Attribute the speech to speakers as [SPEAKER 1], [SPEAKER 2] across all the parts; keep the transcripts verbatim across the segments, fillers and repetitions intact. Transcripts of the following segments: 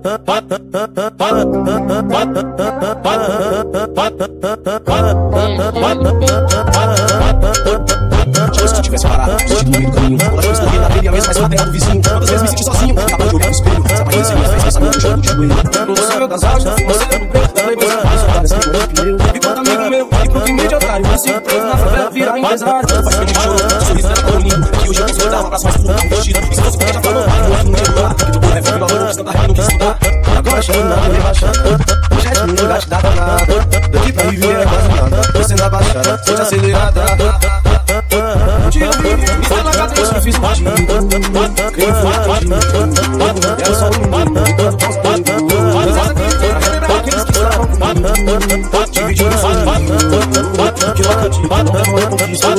[SPEAKER 1] Se tu tivesse parado, se no meio do caminho, quando as coisas corriam na telha, a mesma mais fácil do vizinho. Quantas vezes me senti sozinho, capaz de olhar no espelho, se aparecer minhas vezes, pensamento no chão do joelho. No sonho das águas, você no peito, da lembrança disso, tá nesse momento que eu. E quanto amigo meu, e pro que de otário, eu sigo preso na favela, virar empresário. Faz frente de choro, sorriso era tão lindo, que hoje eu consigo dar um abraço mais puro, um vestido. E se fosse porque já falou, eu hoje não ia doar, que tudo é fogo, valor, você tá rindo, não quis estudar. Agora chegando na rua, rebaixando, hoje é de mim, não gasto nada, nada. Daqui pra viver é quase nada, descendo a baixada, seja acelerada. Um dia eu vi, me foi na casa, eu fiz um tinto. Quem foi atingido, era só um menino, todo constando. Mas essa aqui foi pra lembrar aqueles que estavam comigo. Dividiu o sonho, que eu acredito, não é conquista.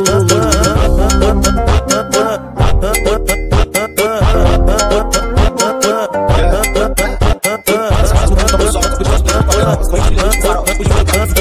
[SPEAKER 1] Essa casa não tem tão só, eu tô de costas, eu tô de leite, farol, eu tô de canto,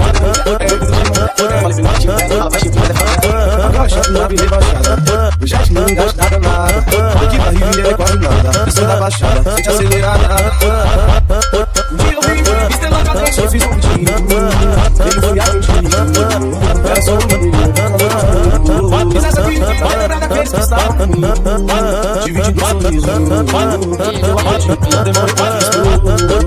[SPEAKER 1] na vida rebaixada, o jet não gasta nada, nada. Aqui pra Rio é quase nada, descendo da baixada, sente acelerada. Um dia eu vi, estrela na cabeça, eu fiz um pedido. Ele foi argentino, era só um menino. Fiz essa vida pra lembrar daqueles que estavam comigo, dividindo um sorriso. Eu acredito, não demora pra isso.